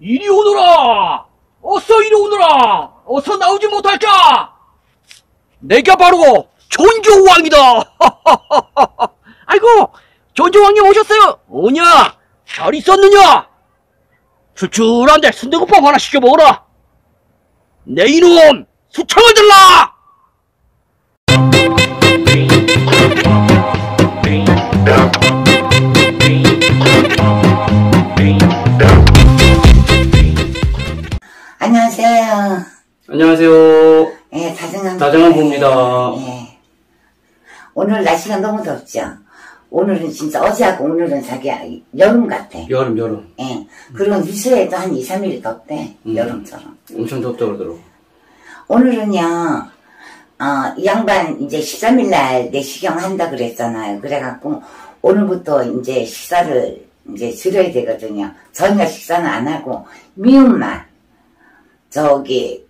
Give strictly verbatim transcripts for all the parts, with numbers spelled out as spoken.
이리 오너라! 어서 이리 오너라! 어서 나오지 못할 자! 내가 바로 전조왕이다! 아이고, 전조왕님 오셨어요! 오냐? 잘 있었느냐? 출출한데 순대국밥 하나 시켜 먹어라! 내 이놈! 수청을 들라! 안녕하세요. 안녕하세요. 예, 다정한 다정한 부입니다. 예. 오늘 날씨가 너무 덥죠. 오늘은 진짜 어제하고 오늘은 자기야 여름 같아. 여름 여름. 예. 그리고 위수에도 한 이, 삼 일 덥대. 음. 여름처럼. 엄청 덥다 그러더라고. 오늘은요. 어, 이 양반 이제 십삼 일 날 내시경 한다 그랬잖아요. 그래갖고 오늘부터 이제 식사를 이제 줄여야 되거든요. 저녁 식사는 안 하고 미음만 저기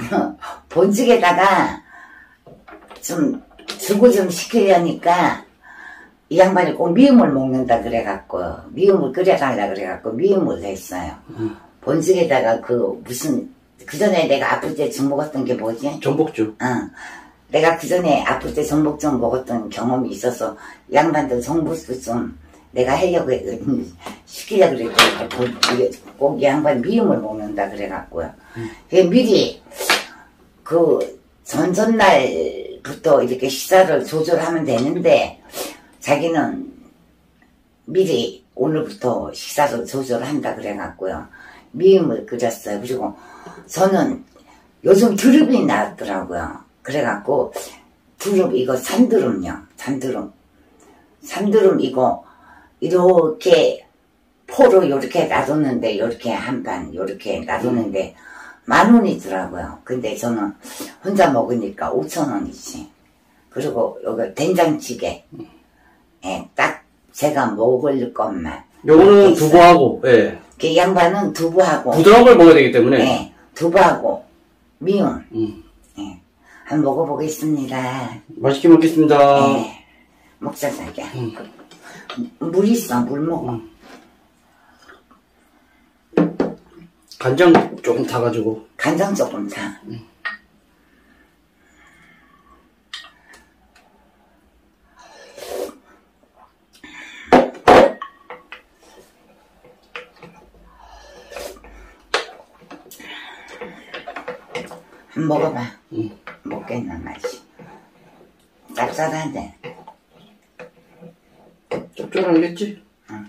본죽에다가 좀 주고 좀 시키려니까 이 양반이 꼭 미음을 먹는다 그래갖고 미음을 끓여달라 그래갖고 미음을 했어요. 음. 본죽에다가 그 무슨 그 전에 내가 아플 때 죽 먹었던 게 뭐지? 전복죽. 응. 내가 그 전에 아플 때 전복죽 먹었던 경험이 있어서 양반도 전복죽 좀 내가 하려고 했더니 시키려고 그랬더니 꼭 이 양반 미음을 먹는다 그래갖고요. 음. 미리 그 전전날부터 이렇게 식사를 조절하면 되는데 자기는 미리 오늘부터 식사를 조절한다 그래갖고요. 미음을 끓였어요. 그리고 저는 요즘 두릅이 나왔더라고요. 그래갖고 두릅 이거 산두릅요. 산두릅. 산두릅 이거 이렇게 포로 요렇게 놔뒀는데 요렇게 한 판 요렇게 놔뒀는데 만 원이더라고요. 근데 저는 혼자 먹으니까 오천 원이지. 그리고 여기 된장찌개. 예, 딱 제가 먹을 것만. 요거는 두부하고, 예. 그 양반은 두부하고. 부드러운 걸 먹어야 되기 때문에. 예, 두부하고 미음. 음. 예, 한번 먹어보겠습니다. 맛있게 먹겠습니다. 예, 먹자 자기야. 음. 물 있어, 물 먹어. 음. 간장 조금 타가지고. 간장 조금 타. 음. 한번 먹어봐. 음. 먹겠나 맛이. 짭짤한데. 짭짤하겠지? 응.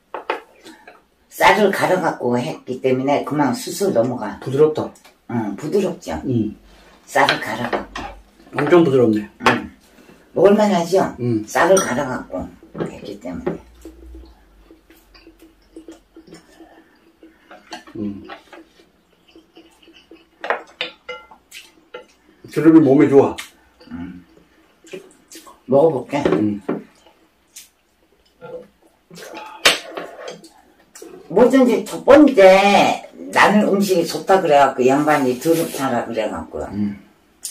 쌀을 갈아갖고 했기 때문에 그만 수술 넘어가. 부드럽다. 응, 부드럽죠? 응. 쌀을 갈아갖고. 엄청 부드럽네. 응. 먹을만 하죠? 응. 쌀을 갈아갖고 했기 때문에. 응. 두릅이 몸에 좋아. 응. 먹어볼게. 응. 뭐든지 첫 번째 나는 음식이 좋다 그래갖고 양반이 두릅 사라 그래갖고요. 음.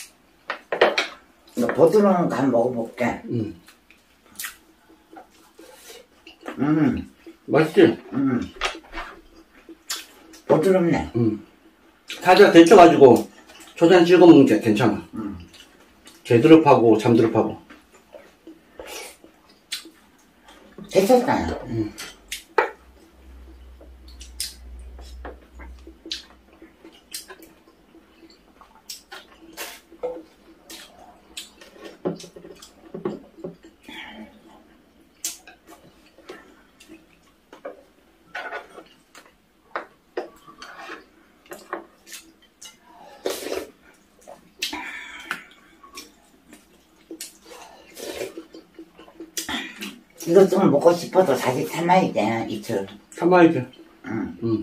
부드러운 거 한번 먹어볼게. 음. 음. 맛있지? 음. 부드럽네. 음. 살짝 데쳐가지고 초장 찍어 먹는 게 괜찮아. 음. 개두릅하고 잠두릅하고. 데쳤잖아. 음. 이거 좀 먹고 싶어도 다시 참아야 돼, 이틀. 참아야지. 응. 응.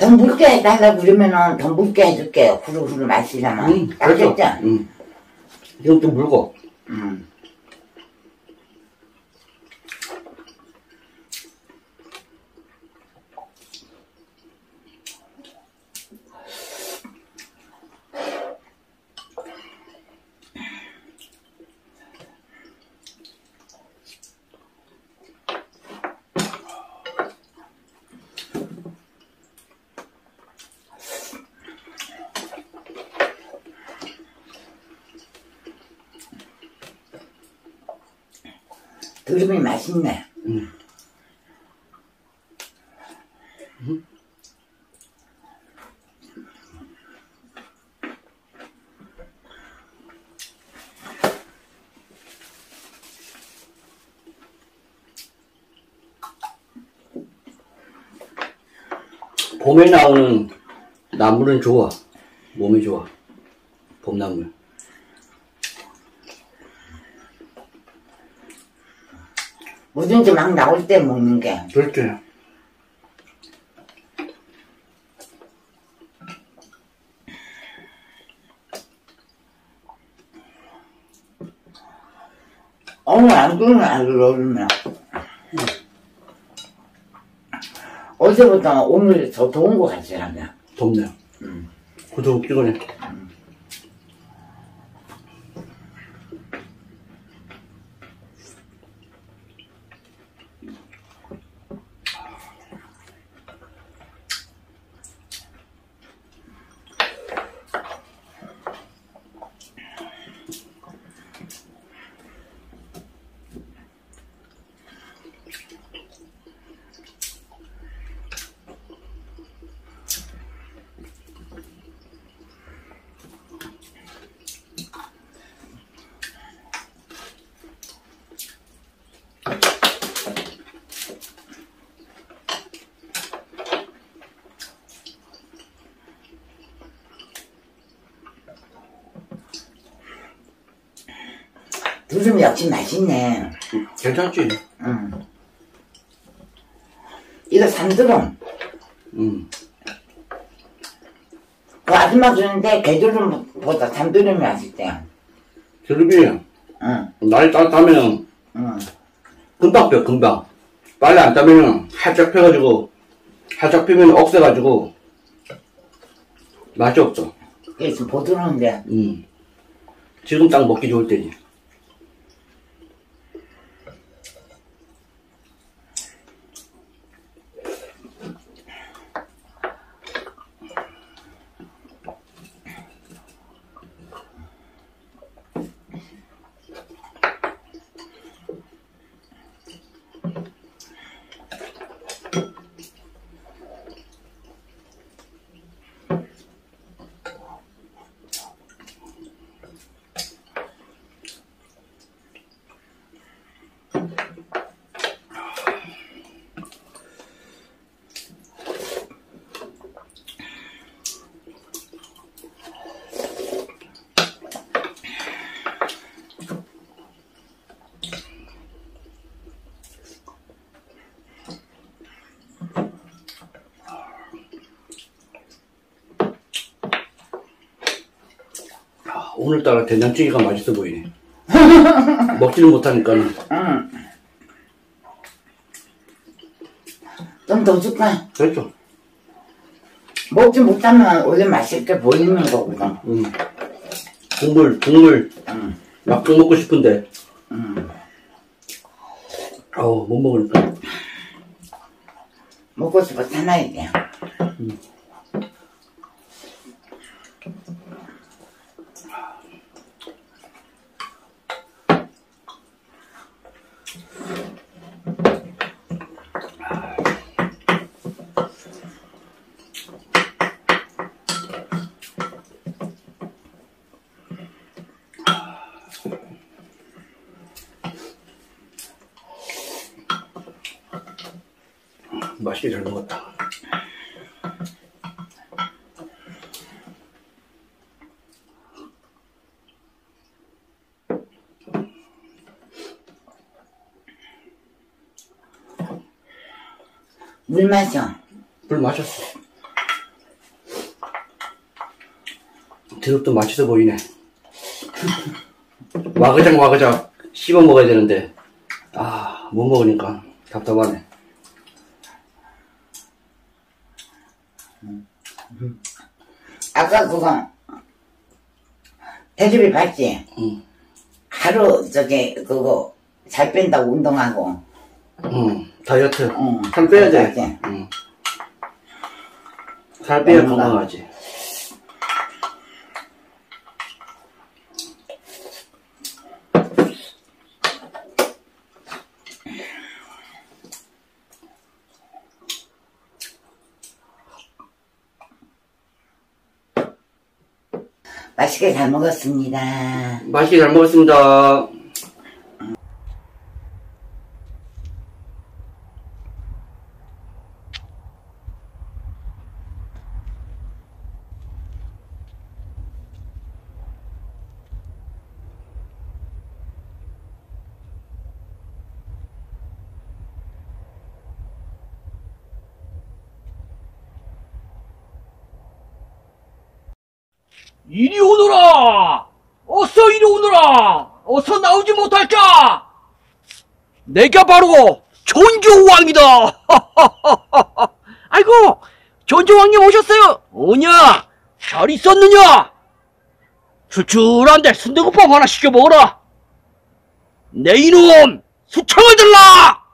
더 묽게 해달라고 그러면은 더 묽게 해줄게. 후루후루 마시려면. 응, 알겠죠? 됐어. 응. 지금 좀 묽어. 응. 두릅이 맛있네. 응. 응? 봄에 나오는 나물은 좋아. 몸에 좋아. 봄나물. 뭐든지 막 나올 때 먹는 게. 그렇지. 오늘 안 그러면 안 그러면. 응. 어제보다 오늘 더 더운 것 같지 않냐? 덥네. 응. 구두 피곤해. 응. 두릅 역시 맛있네. 괜찮지? 응. 이거 산두릅. 응. 그 아줌마 주는데 개두릅보다 산두릅이 맛있대. 두릅이 응. 날이 따뜻하면 응. 금방 펴, 금방. 빨리 안 따면은 살짝 펴가지고, 살짝 피면 억세가지고, 맛이 없어. 이게 좀 부드러운데. 음. 지금 딱 먹기 좋을 때지. 오늘따라 된장찌개가 맛있어 보이네. 먹지는 못하니까는. 응. 좀 더 줄까? 그렇죠. 먹지 못하면 원래 맛있게 보이는 거거든. 음. 국물, 국물. 응. 막국 먹고 싶은데. 응. 아우, 못 먹으니까. 먹고 싶어 사놔야 돼. 음. 맛있게 잘 먹었다. 물 마셔. 물 마셨어. 드럽도 맛있어 보이네. 와그작 와그작 씹어 먹어야 되는데 아, 못 먹으니까 답답하네. 아까 그거 대주비 봤지? 응. 하루 저기 그거 잘 뺀다고 운동하고. 응. 다이어트. 응. 살 빼야 돼. 그거지. 응. 살 빼야 뭔가. 건강하지. 맛있게 잘 먹었습니다. 맛있게 잘 먹었습니다. 이리 오너라! 어서 이리 오너라! 어서 나오지 못할 자! 내가 바로 존조왕이다! 아이고, 존조왕님 오셨어요! 오냐? 잘 있었느냐? 출출한데 순대국밥 하나 시켜 먹어라! 내 이놈! 수청을 들라!